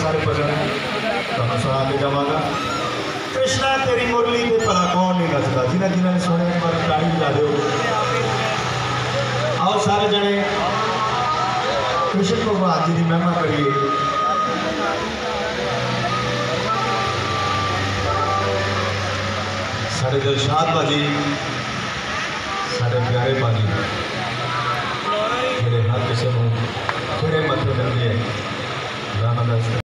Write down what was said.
सारे भजन तुहानू सुना के जावांगा। कृष्णा तेरी मुरली ते भला कौन नहीं नचदा, जिन्हें जिन्हें ने सुने एक बार ताड़ी बजा दो। आओ सारे जने कृष्ण भगवान जी की महिमा करिए। साढ़े दिलशाद भाजी, साढ़े प्यारे भाजी मेरे हर किसी को खड़े मथे लगे गाना दस